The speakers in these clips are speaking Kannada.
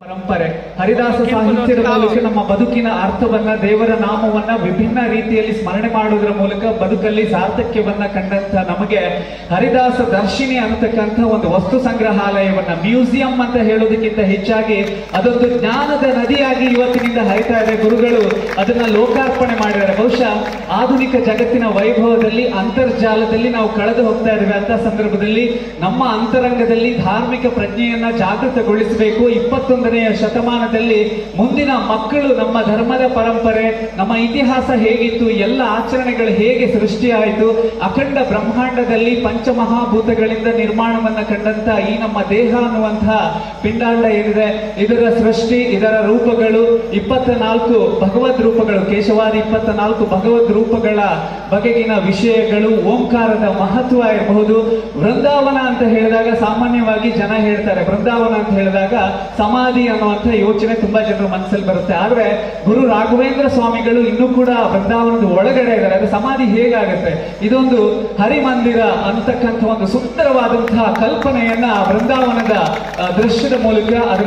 ಪರಂಪರೆ ಹರಿದಾಸ ಸಾಹಿತ್ಯದ ಮೂಲಕ ನಮ್ಮ ಬದುಕಿನ ಅರ್ಥವನ್ನ, ದೇವರ ನಾಮವನ್ನ ವಿಭಿನ್ನ ರೀತಿಯಲ್ಲಿ ಸ್ಮರಣೆ ಮಾಡುವುದರ ಮೂಲಕ ಬದುಕಲ್ಲಿ ಸಾರ್ಥಕ್ಯವನ್ನ ಕಂಡಂತ ನಮಗೆ ಹರಿದಾಸ ದರ್ಶಿನಿ ಅನ್ನತಕ್ಕಂಥ ಒಂದು ವಸ್ತು ಸಂಗ್ರಹಾಲಯವನ್ನ, ಮ್ಯೂಸಿಯಂ ಅಂತ ಹೇಳೋದಕ್ಕಿಂತ ಹೆಚ್ಚಾಗಿ ಅದೊಂದು ಜ್ಞಾನದ ನದಿಯಾಗಿ ಇವತ್ತಿನಿಂದ ಹರಿತಾ ಇದೆ. ಗುರುಗಳು ಅದನ್ನ ಲೋಕಾರ್ಪಣೆ ಮಾಡಿದ್ದಾರೆ. ಬಹುಶಃ ಆಧುನಿಕ ಜಗತ್ತಿನ ವೈಭವದಲ್ಲಿ, ಅಂತರ್ಜಾಲದಲ್ಲಿ ನಾವು ಕಳೆದು ಹೋಗ್ತಾ ಇದ್ದೇವೆ. ಅಂತ ಸಂದರ್ಭದಲ್ಲಿ ನಮ್ಮ ಅಂತರಂಗದಲ್ಲಿ ಧಾರ್ಮಿಕ ಪ್ರಜ್ಞೆಯನ್ನ ಜಾಗೃತಗೊಳಿಸಬೇಕು. 21ನೇ ಶತಮಾನದಲ್ಲಿ ಮುಂದಿನ ಮಕ್ಕಳು ನಮ್ಮ ಧರ್ಮದ ಪರಂಪರೆ, ನಮ್ಮ ಇತಿಹಾಸ ಹೇಗಿತ್ತು, ಎಲ್ಲ ಆಚರಣೆಗಳು ಹೇಗೆ ಸೃಷ್ಟಿಯಾಯಿತು, ಅಖಂಡ ಬ್ರಹ್ಮಾಂಡದಲ್ಲಿ ಪಂಚಮಹಾಭೂತಗಳಿಂದ ನಿರ್ಮಾಣವನ್ನ ಕಂಡಂತ ಈ ನಮ್ಮ ದೇಹ ಅನ್ನುವಂತಹ ಪಿಂಡಾಂಡ ಏನಿದೆ, ಇದರ ಸೃಷ್ಟಿ, ಇದರ ರೂಪಗಳು, 24 ಭಗವದ್ ರೂಪಗಳು, ಕೇಶವಾದಿ 24 ಭಗವದ್ ರೂಪಗಳ ಬಗೆಗಿನ ವಿಷಯಗಳು, ಓಂಕಾರದ ಮಹತ್ವ ಇರಬಹುದು. ವೃಂದಾವನ ಅಂತ ಹೇಳಿದಾಗ ಸಾಮಾನ್ಯವಾಗಿ ಜನ ಹೇಳ್ತಾರೆ, ವೃಂದಾವನ ಅಂತ ಹೇಳಿದಾಗ ಸಮಾಧಿ ಅನ್ನುವಂಥ ಯೋಚನೆ ತುಂಬಾ ಜನರ ಮನಸ್ಸಲ್ಲಿ ಬರುತ್ತೆ. ಆದ್ರೆ ಗುರು ರಾಘವೇಂದ್ರ ಸ್ವಾಮಿಗಳು ಇನ್ನೂ ಕೂಡ ವೃಂದಾವನದ ಒಳಗಡೆ ಇದ್ದಾರೆ. ಅದು ಸಮಾಧಿ ಹೇಗಾಗುತ್ತೆ? ಇದೊಂದು ಹರಿಮಂದಿರ ಅಂತಕ್ಕಂಥ ಒಂದು ಸುಂದರವಾದಂತಹ ಕಲ್ಪನೆಯನ್ನ ವೃಂದಾವನದ ದೃಶ್ಯದ ಮೂಲಕ, ಅದರ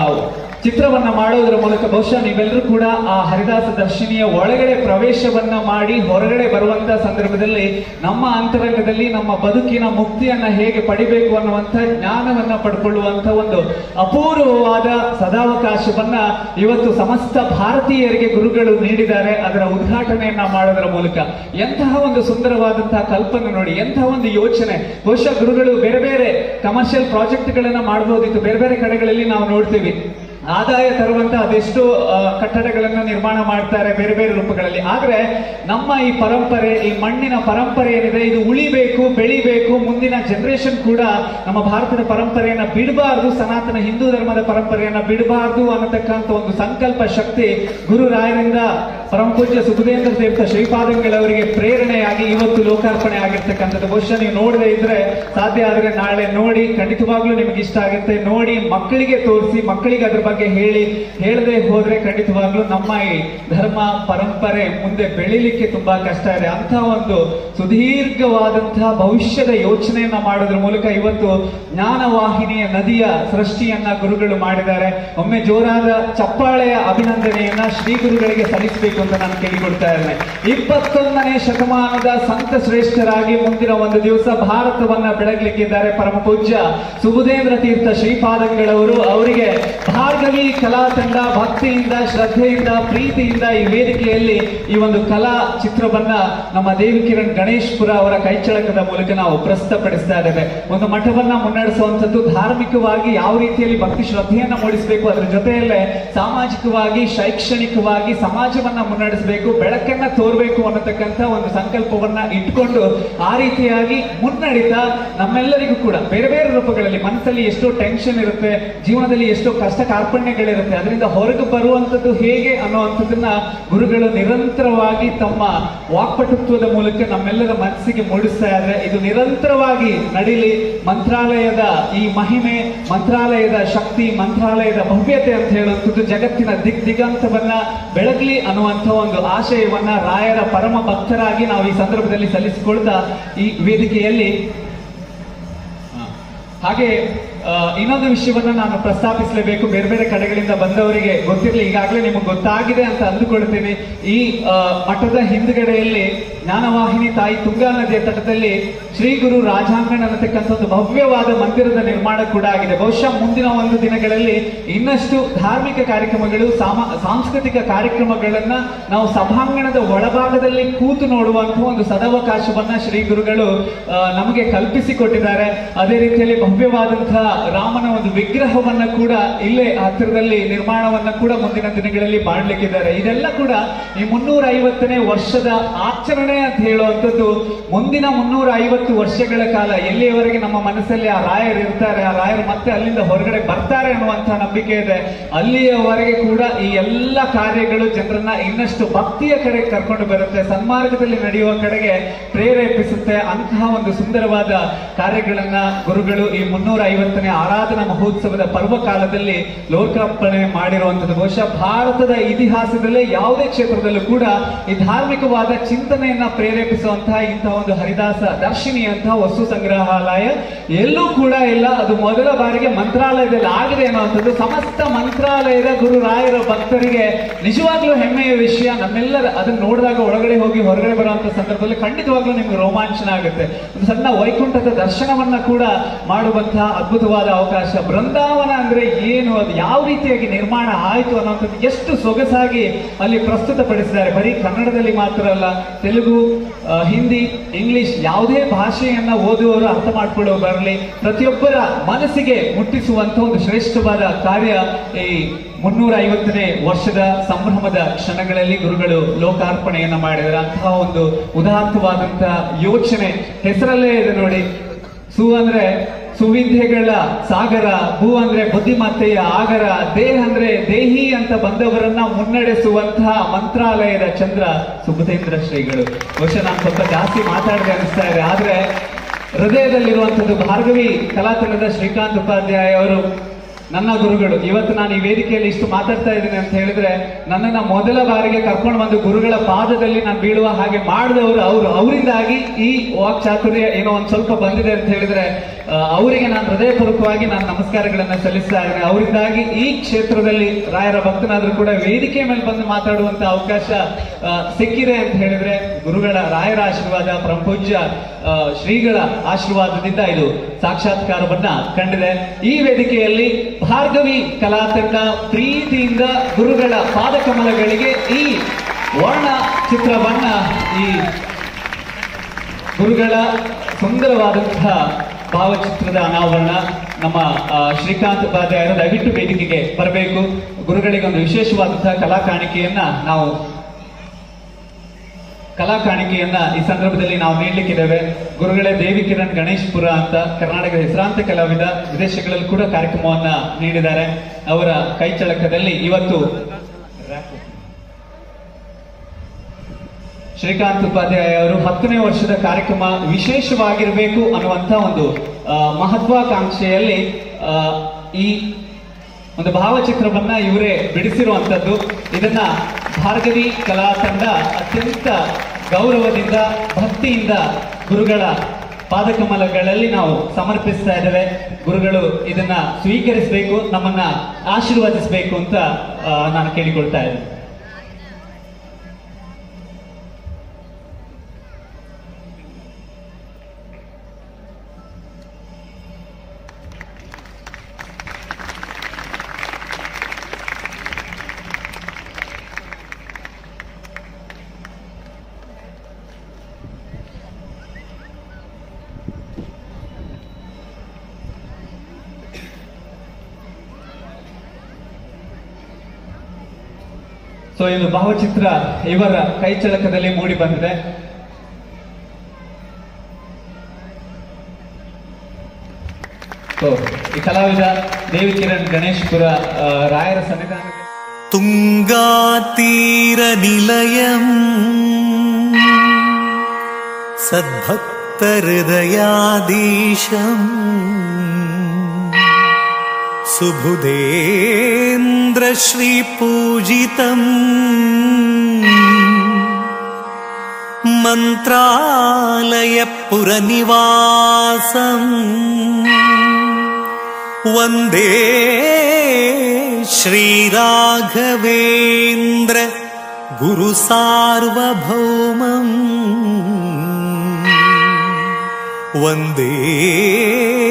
ಚಿತ್ರವನ್ನ ಮಾಡೋದ್ರ ಮೂಲಕ ಬಹುಶಃ ನೀವೆಲ್ಲರೂ ಕೂಡ ಆ ಹರಿದಾಸ ದರ್ಶಿನಿಯ ಒಳಗಡೆ ಪ್ರವೇಶವನ್ನ ಮಾಡಿ ಹೊರಗಡೆ ಬರುವಂತ ಸಂದರ್ಭದಲ್ಲಿ ನಮ್ಮ ಅಂತರಂಗದಲ್ಲಿ ನಮ್ಮ ಬದುಕಿನ ಮುಕ್ತಿಯನ್ನ ಹೇಗೆ ಪಡಿಬೇಕು ಅನ್ನುವಂಥ ಜ್ಞಾನವನ್ನ ಪಡ್ಕೊಳ್ಳುವಂತ ಒಂದು ಅಪೂರ್ವವಾದ ಸದಾವಕಾಶವನ್ನ ಇವತ್ತು ಸಮಸ್ತ ಭಾರತೀಯರಿಗೆ ಗುರುಗಳು ನೀಡಿದ್ದಾರೆ. ಅದರ ಉದ್ಘಾಟನೆಯನ್ನ ಮಾಡೋದರ ಮೂಲಕ ಎಂತಹ ಒಂದು ಸುಂದರವಾದಂತಹ ಕಲ್ಪನೆ ನೋಡಿ, ಎಂತಹ ಒಂದು ಯೋಚನೆ. ಬಹುಶಃ ಗುರುಗಳು ಬೇರೆ ಬೇರೆ ಕಮರ್ಷಿಯಲ್ ಪ್ರಾಜೆಕ್ಟ್ ಗಳನ್ನ ಮಾಡಬಹುದಿತ್ತು. ಬೇರೆ ಬೇರೆ ಕಡೆಗಳಲ್ಲಿ ನಾವು ನೋಡ್ತೀವಿ ಆದಾಯ ತರುವಂತ ಅದೆಷ್ಟೋ ಕಟ್ಟಡಗಳನ್ನ ನಿರ್ಮಾಣ ಮಾಡ್ತಾರೆ ಬೇರೆ ಬೇರೆ ರೂಪಗಳಲ್ಲಿ. ಆದ್ರೆ ನಮ್ಮ ಈ ಪರಂಪರೆ, ಈ ಮಣ್ಣಿನ ಪರಂಪರೆ ಏನಿದೆ, ಇದು ಉಳಿಬೇಕು, ಬೆಳಿಬೇಕು, ಮುಂದಿನ ಜನರೇಷನ್ ಕೂಡ ನಮ್ಮ ಭಾರತದ ಪರಂಪರೆಯನ್ನ ಬಿಡಬಾರ್ದು, ಸನಾತನ ಹಿಂದೂ ಧರ್ಮದ ಪರಂಪರೆಯನ್ನ ಬಿಡಬಾರ್ದು ಅನ್ನತಕ್ಕಂಥ ಒಂದು ಸಂಕಲ್ಪ ಶಕ್ತಿ ಗುರು ರಾಯರಿಂದ ಪರಮ ಪೂಜ್ಯ ಸುಬುಧೇಂದ್ರ ತೀರ್ಥ ಶ್ರೀಪಾದಂಗಳವರಿಗೆ ಪ್ರೇರಣೆಯಾಗಿ ಇವತ್ತು ಲೋಕಾರ್ಪಣೆ ಆಗಿರ್ತಕ್ಕಂಥದ್ದು. ಬಹುಶಃ ನೀವು ನೋಡದೇ ಇದ್ರೆ, ಸಾಧ್ಯ ಆದ್ರೆ ನಾಳೆ ನೋಡಿ, ಖಂಡಿತವಾಗ್ಲೂ ನಿಮ್ಗೆ ಇಷ್ಟ ಆಗುತ್ತೆ. ನೋಡಿ, ಮಕ್ಕಳಿಗೆ ತೋರಿಸಿ, ಮಕ್ಕಳಿಗೆ ಅದ್ರ ಬಗ್ಗೆ ಹೇಳದೆ ಹೋದ್ರೆ ಖಂಡಿತವಾಗ್ಲೂ ನಮ್ಮ ಈ ಧರ್ಮ ಪರಂಪರೆ ಮುಂದೆ ಬೆಳಿಲಿಕ್ಕೆ ತುಂಬಾ ಕಷ್ಟ ಇದೆ. ಅಂತ ಒಂದು ಸುದೀರ್ಘವಾದಂತಹ ಭವಿಷ್ಯದ ಯೋಚನೆಯನ್ನ ಮಾಡೋದ್ರ ಮೂಲಕ ಇವತ್ತು ಜ್ಞಾನವಾಹಿನಿಯ ನದಿಯ ಸೃಷ್ಟಿಯನ್ನ ಗುರುಗಳು ಮಾಡಿದ್ದಾರೆ. ಒಮ್ಮೆ ಜೋರಾದ ಚಪ್ಪಾಳೆಯ ಅಭಿನಂದನೆಯನ್ನ ಶ್ರೀ ಗುರುಗಳಿಗೆ ಸಲ್ಲಿಸಬೇಕು ಅಂತ ನಾನು ಕೇಳಿಕೊಳ್ತಾ ಇದ್ದೇನೆ. 21ನೇ ಶತಮಾನದ ಸಂತ ಶ್ರೇಷ್ಠರಾಗಿ ಮುಂದಿನ ಒಂದು ದಿವಸ ಭಾರತವನ್ನ ಬೆಳಗಲಿಕ್ಕಿದ್ದಾರೆ ಪರಮ ಪೂಜ್ಯ ಸುಬುಧೇಂದ್ರ ತೀರ್ಥ ಶ್ರೀಪಾದಂಗಳವರು. ಅವರಿಗೆ ಭಾರ್ಗವಿ ಕಲಾ ತಂಡ ಭಕ್ತಿಯಿಂದ, ಶ್ರದ್ಧೆಯಿಂದ, ಪ್ರೀತಿಯಿಂದ ಈ ವೇದಿಕೆಯಲ್ಲಿ ಈ ಒಂದು ಕಲಾ ಚಿತ್ರವನ್ನ ನಮ್ಮ ದೇವಿ ಕಿರಣ್ ಗಣೇಶ್ಪುರ ಅವರ ಕೈಚಳಕದ ಮೂಲಕ ನಾವು ಪ್ರಸ್ತುತಪಡಿಸ್ತಾ ಇದ್ದೇವೆ. ಒಂದು ಮಠವನ್ನ ಮುನ್ನಡೆಸುವಂಥದ್ದು ಧಾರ್ಮಿಕವಾಗಿ ಯಾವ ರೀತಿಯಲ್ಲಿ ಭಕ್ತಿ ಶ್ರದ್ಧೆಯನ್ನ ಮೂಡಿಸಬೇಕು, ಅದರ ಜೊತೆಯಲ್ಲೇ ಸಾಮಾಜಿಕವಾಗಿ, ಶೈಕ್ಷಣಿಕವಾಗಿ ಸಮಾಜವನ್ನ ಮುನ್ನಡೆಸಬೇಕು, ಬೆಳಕನ್ನ ತೋರ್ಬೇಕು ಅನ್ನತಕ್ಕಂಥ ಒಂದು ಸಂಕಲ್ಪವನ್ನ ಇಟ್ಕೊಂಡು ಆ ರೀತಿಯಾಗಿ ಮುನ್ನಡಿತಾ ನಮ್ಮೆಲ್ಲರಿಗೂ ಕೂಡ ಬೇರೆ ಬೇರೆ ರೂಪಗಳಲ್ಲಿ ಮನಸ್ಸಲ್ಲಿ ಎಷ್ಟೋ ಟೆನ್ಷನ್ ಇರುತ್ತೆ, ಜೀವನದಲ್ಲಿ ಎಷ್ಟೋ ಕಷ್ಟ ಕಾರ್ಪಣ್ಯಗಳಿರುತ್ತೆ, ಅದರಿಂದ ಹೊರಗೆ ಬರುವಂತದ್ದು ಹೇಗೆ ಅನ್ನುವಂಥದ್ದನ್ನ ಗುರುಗಳು ನಿರಂತರವಾಗಿ ತಮ್ಮ ವಾಕ್ಪಟುತ್ವದ ಮೂಲಕ ನಮ್ಮೆಲ್ಲರ ಮನಸ್ಸಿಗೆ ಮೂಡಿಸ್ತಾ ಇದ್ದಾರೆ. ಇದು ನಿರಂತರವಾಗಿ ನಡೀಲಿ. ಮಂತ್ರಾಲಯದ ಈ ಮಹಿಮೆ, ಮಂತ್ರಾಲಯದ ಶಕ್ತಿ, ಮಂತ್ರಾಲಯದ ಭವ್ಯತೆ ಅಂತ ಹೇಳುವಂಥದ್ದು ಜಗತ್ತಿನ ದಿಗಂತವನ್ನ ಬೆಳಗ್ಲಿ ಅನ್ನುವಂಥ ಒಂದು ಆಶಯವನ್ನ ರಾಯರ ಪರಮ ಭಕ್ತರಾಗಿ ನಾವು ಈ ಸಂದರ್ಭದಲ್ಲಿ ಸಲ್ಲಿಸಿಕೊಳ್ತಾ ಈ ವೇದಿಕೆಯಲ್ಲಿ ಹಾಗೆ ಇನ್ನೊಂದು ವಿಷಯವನ್ನ ನಾನು ಪ್ರಸ್ತಾಪಿಸಲೇಬೇಕು. ಬೇರೆ ಬೇರೆ ಕಡೆಗಳಿಂದ ಬಂದವರಿಗೆ ಗೊತ್ತಿರಲಿ, ಈಗಾಗಲೇ ನಿಮಗೆ ಗೊತ್ತಾಗಿದೆ ಅಂತ ಅಂದುಕೊಳ್ತೀನಿ. ಈ ಮಠದ ಹಿಂದುಗಡೆಯಲ್ಲಿ ಜ್ಞಾನವಾಹಿನಿ ತಾಯಿ ತುಂಗಾ ನದಿಯ ತಟದಲ್ಲಿ ಶ್ರೀ ಗುರು ರಾಜಾಂಗಣ ಅನ್ನತಕ್ಕಂಥ ಒಂದು ಭವ್ಯವಾದ ಮಂದಿರದ ನಿರ್ಮಾಣ ಕೂಡ ಆಗಿದೆ. ಬಹುಶಃ ಮುಂದಿನ ಒಂದು ದಿನಗಳಲ್ಲಿ ಇನ್ನಷ್ಟು ಧಾರ್ಮಿಕ ಕಾರ್ಯಕ್ರಮಗಳು, ಸಾಂಸ್ಕೃತಿಕ ಕಾರ್ಯಕ್ರಮಗಳನ್ನ ನಾವು ಸಭಾಂಗಣದ ಒಳಭಾಗದಲ್ಲಿ ಕೂತು ನೋಡುವಂತಹ ಒಂದು ಸದಾವಕಾಶವನ್ನ ಶ್ರೀ ಗುರುಗಳು ನಮಗೆ ಕಲ್ಪಿಸಿಕೊಟ್ಟಿದ್ದಾರೆ. ಅದೇ ರೀತಿಯಲ್ಲಿ ಭವ್ಯವಾದಂತಹ ರಾಮನ ಒಂದು ವಿಗ್ರಹವನ್ನ ಕೂಡ ಇಲ್ಲೇ ಹತ್ತಿರದಲ್ಲಿ ನಿರ್ಮಾಣವನ್ನ ಕೂಡ ಮುಂದಿನ ದಿನಗಳಲ್ಲಿ ಮಾಡಲಿಕ್ಕಿದ್ದಾರೆ. ಇದೆಲ್ಲ ಕೂಡ ಈ 350ನೇ ವರ್ಷದ ಆಚರಣೆ ಅಂತ ಹೇಳುವಂಥದ್ದು ಮುಂದಿನ 350 ವರ್ಷಗಳ ಕಾಲ ಎಲ್ಲಿಯವರೆಗೆ ನಮ್ಮ ಮನಸ್ಸಲ್ಲಿ ಆ ರಾಯರು ಇರ್ತಾರೆ, ಆ ರಾಯರು ಮತ್ತೆ ಅಲ್ಲಿಂದ ಹೊರಗಡೆ ಬರ್ತಾರೆ ಅನ್ನುವಂತಹ ನಂಬಿಕೆ ಇದೆ, ಅಲ್ಲಿಯವರೆಗೆ ಕೂಡ ಈ ಎಲ್ಲ ಕಾರ್ಯಗಳು ಜನರನ್ನ ಇನ್ನಷ್ಟು ಭಕ್ತಿಯ ಕಡೆ ಕರ್ಕೊಂಡು ಬರುತ್ತೆ, ಸನ್ಮಾರ್ಗದಲ್ಲಿ ನಡೆಯುವ ಕಡೆಗೆ ಪ್ರೇರೇಪಿಸುತ್ತೆ. ಅಂತಹ ಒಂದು ಸುಂದರವಾದ ಕಾರ್ಯಗಳನ್ನ ಗುರುಗಳು ಈ 350 28ನೇ ಆರಾಧನಾ ಮಹೋತ್ಸವದ ಪರ್ವಕಾಲದಲ್ಲಿ ಲೋಕಾರ್ಪಣೆ ಮಾಡಿರುವಂತದ್ದು. ಬಹುಶಃ ಭಾರತದ ಇತಿಹಾಸದಲ್ಲೇ ಯಾವುದೇ ಕ್ಷೇತ್ರದಲ್ಲೂ ಕೂಡ ಈ ಧಾರ್ಮಿಕವಾದ ಚಿಂತನೆಯನ್ನ ಪ್ರೇರೇಪಿಸುವಂತಹ ಇಂತಹ ಒಂದು ಹರಿದಾಸ ದರ್ಶಿನಿ ಅಂತಹ ವಸ್ತು ಸಂಗ್ರಹಾಲಯ ಎಲ್ಲೂ ಕೂಡ ಇಲ್ಲ. ಅದು ಮೊದಲ ಬಾರಿಗೆ ಮಂತ್ರಾಲಯದಲ್ಲಿ ಆಗಿದೆ ಅನ್ನುವಂಥದ್ದು ಸಮಸ್ತ ಮಂತ್ರಾಲಯದ ಗುರುರಾಯರ ಭಕ್ತರಿಗೆ ನಿಜವಾಗ್ಲೂ ಹೆಮ್ಮೆಯ ವಿಷಯ. ನಮ್ಮೆಲ್ಲರ ಅದನ್ನ ನೋಡಿದಾಗ ಒಳಗಡೆ ಹೋಗಿ ಹೊರಗಡೆ ಬರುವಂತ ಸಂದರ್ಭದಲ್ಲಿ ಖಂಡಿತವಾಗ್ಲೂ ನಿಮ್ಗೆ ರೋಮಾಂಚನ ಆಗುತ್ತೆ. ಒಂದು ಸಣ್ಣ ವೈಕುಂಠದ ದರ್ಶನವನ್ನ ಕೂಡ ಮಾಡುವಂತಹ ಅದ್ಭುತವಾದ ಅವಕಾಶ. ಬೃಂದಾವನ ಅಂದ್ರೆ ಏನು, ಅದು ಯಾವ ರೀತಿಯಾಗಿ ನಿರ್ಮಾಣ ಆಯಿತು ಅನ್ನೋಂಥದ್ದು ಎಷ್ಟು ಸೊಗಸಾಗಿ ಅಲ್ಲಿ ಪ್ರಸ್ತುತಪಡಿಸಿದ್ದಾರೆ. ಬರೀ ಕನ್ನಡದಲ್ಲಿ ಮಾತ್ರ ಅಲ್ಲ, ತೆಲುಗು, ಹಿಂದಿ, ಇಂಗ್ಲಿಷ್ ಯಾವುದೇ ಭಾಷೆಯನ್ನ ಓದುವವರು ಅರ್ಥ ಮಾಡ್ಕೊಳ್ಳೋ ಬರಲಿ, ಪ್ರತಿಯೊಬ್ಬರ ಮನಸ್ಸಿಗೆ ಮುಟ್ಟಿಸುವಂತ ಒಂದು ಶ್ರೇಷ್ಠವಾದ ಕಾರ್ಯ ಈ 350ನೇ ವರ್ಷದ ಸಂಭ್ರಮದ ಕ್ಷಣಗಳಲ್ಲಿ ಗುರುಗಳು ಲೋಕಾರ್ಪಣೆಯನ್ನ ಮಾಡಿದರೆ. ಅಂತಹ ಒಂದು ಉದಾತ್ತವಾದಂತಹ ಯೋಚನೆ ಹೆಸರಲ್ಲೇ ಇದೆ ನೋಡಿ. ಸು ಅಂದ್ರೆ ಸುವಿದ್ಯೆಗಳ ಸಾಗರ, ಭೂ ಅಂದ್ರೆ ಬುದ್ಧಿಮತ್ತೆಯ ಆಗರ, ದೇಹ ಅಂದ್ರೆ ದೇಹಿ ಅಂತ ಬಂದವರನ್ನ ಮುನ್ನಡೆಸುವಂತಹ ಮಂತ್ರಾಲಯದ ಚಂದ್ರ ಸುಬುಧೇಂದ್ರ ಶ್ರೀಗಳು. ಬಹುಶಃ ನಾನು ಸ್ವಲ್ಪ ಜಾಸ್ತಿ ಮಾತಾಡದೆ ಅನಿಸ್ತಾ ಇದೆ, ಆದ್ರೆ ಹೃದಯದಲ್ಲಿರುವಂತದ್ದು ಭಾರ್ಗವಿ ಕಲಾತಂಡದ ಶ್ರೀಕಾಂತ್ ಉಪಾಧ್ಯಾಯ ಅವರು ನನ್ನ ಗುರುಗಳು. ಇವತ್ತು ನಾನು ಈ ವೇದಿಕೆಯಲ್ಲಿ ಇಷ್ಟು ಮಾತಾಡ್ತಾ ಇದ್ದೀನಿ ಅಂತ ಹೇಳಿದ್ರೆ ನನ್ನನ್ನ ಮೊದಲ ಬಾರಿಗೆ ಕರ್ಕೊಂಡು ಬಂದು ಗುರುಗಳ ಪಾದದಲ್ಲಿ ನಾನು ಬೀಳುವ ಹಾಗೆ ಮಾಡಿದವರು ಅವರು. ಅವರಿಂದಾಗಿ ಈ ವಾಕ್ಚಾತುರ್ಯ ಏನೋ ಒಂದ್ ಸ್ವಲ್ಪ ಬಂದಿದೆ ಅಂತ ಹೇಳಿದ್ರೆ ಅವರಿಗೆ ನಾನು ಹೃದಯಪೂರ್ವಕವಾಗಿ ನಾನು ನಮಸ್ಕಾರಗಳನ್ನ ಸಲ್ಲಿಸ್ತಾ ಇದ್ದೇನೆ. ಅವರಿಂದಾಗಿ ಈ ಕ್ಷೇತ್ರದಲ್ಲಿ ರಾಯರ ಭಕ್ತನಾದ್ರೂ ಕೂಡ ವೇದಿಕೆ ಮೇಲೆ ಬಂದು ಮಾತಾಡುವಂತ ಅವಕಾಶ ಸಿಕ್ಕಿದೆ ಅಂತ ಹೇಳಿದ್ರೆ ಗುರುಗಳ ರಾಯರ ಆಶೀರ್ವಾದ, ಪರಮಪೂಜ್ಯ ಶ್ರೀಗಳ ಆಶೀರ್ವಾದದಿಂದ ಇದು ಸಾಕ್ಷಾತ್ಕಾರವನ್ನ ಕಂಡಿದೆ. ಈ ವೇದಿಕೆಯಲ್ಲಿ ಭಾರ್ಗವಿ ಕಲಾತಂಡ ಪ್ರೀತಿಯಿಂದ ಗುರುಗಳ ಪಾದಕಮಲಗಳಿಗೆ ಈ ವರ್ಣ ಚಿತ್ರವನ್ನ, ಈ ಗುರುಗಳ ಸುಂದರವಾದಂತಹ ಭಾವಚಿತ್ರದ ಅನಾವರಣ ನಮ್ಮ ಶ್ರೀಕಾಂತ್ ಉಪಾಧ್ಯಾಯರು ದಯವಿಟ್ಟು ವೇದಿಕೆಗೆ ಬರಬೇಕು. ಗುರುಗಳಿಗೆ ಒಂದು ವಿಶೇಷವಾದಂತಹ ಕಲಾ ಕಾಣಿಕೆಯನ್ನ ಈ ಸಂದರ್ಭದಲ್ಲಿ ನಾವು ನೀಡಲಿಕ್ಕಿದ್ದೇವೆ. ಗುರುಗಳೇ ದೇವಿ ಕಿರಣ್ ಗಣೇಶ್ಪುರ ಅಂತ ಕರ್ನಾಟಕದ ಹೆಸರಾಂತ ಕಲಾವಿದ, ವಿದೇಶಗಳಲ್ಲಿ ಕೂಡ ಕಾರ್ಯಕ್ರಮವನ್ನ ನೀಡಿದ್ದಾರೆ. ಅವರ ಕೈಚಳಕದಲ್ಲಿ ಇವತ್ತು ಶ್ರೀಕಾಂತ್ ಉಪಾಧ್ಯಾಯ ಅವರು 10ನೇ ವರ್ಷದ ಕಾರ್ಯಕ್ರಮ ವಿಶೇಷವಾಗಿರಬೇಕು ಅನ್ನುವಂತ ಒಂದು ಮಹತ್ವಾಕಾಂಕ್ಷೆಯಲ್ಲಿ ಈ ಒಂದು ಭಾವಚಿತ್ರವನ್ನ ಇವರೇ ಬಿಡಿಸಿರುವಂತದ್ದು. ಇದನ್ನ ಭಾರ್ಗವಿ ಕಲಾ ತಂಡ ಅತ್ಯಂತ ಗೌರವದಿಂದ ಭಕ್ತಿಯಿಂದ ಗುರುಗಳ ಪಾದಕಮಲಗಳಲ್ಲಿ ನಾವು ಸಮರ್ಪಿಸ್ತಾ ಇದ್ದೇವೆ. ಗುರುಗಳು ಇದನ್ನ ಸ್ವೀಕರಿಸಬೇಕು, ನಮ್ಮನ್ನ ಆಶೀರ್ವದಿಸಬೇಕು ಅಂತ ನಾನು ಕೇಳಿಕೊಳ್ತಾ ಇದ್ದೇನೆ. ಸೊ ಇದು ಭಾವಚಿತ್ರ ಇವರ ಕೈಚಳಕದಲ್ಲಿ ಮೂಡಿ ಬಂದಿದೆ. ಈ ಕಲಾವಿದ ದೇವಿ ಕಿರಣ್ ಗಣೇಶ್ಪುರ ರಾಯರ ಸನ್ನಿಧಾನ ತುಂಗಾತೀರ ನಿಲಯಂ ಸದ್ಭಕ್ತ ಹೃದಯಾಧೀಶಂ ಸುಬುಧೇಂದ್ರ ಶ್ರೀ ಪೂಜಿತಂ ಮಂತ್ರಾಲಯ ಪುರನಿವಾಸಂ ವಂದೇ ಶ್ರೀ ರಾಘವೇಂದ್ರ ಗುರು ಸಾರ್ವಭೌಮಂ ವಂದೇ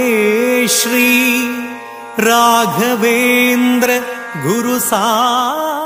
ಶ್ರೀ ರಾಘವೇಂದ್ರ ಗುರು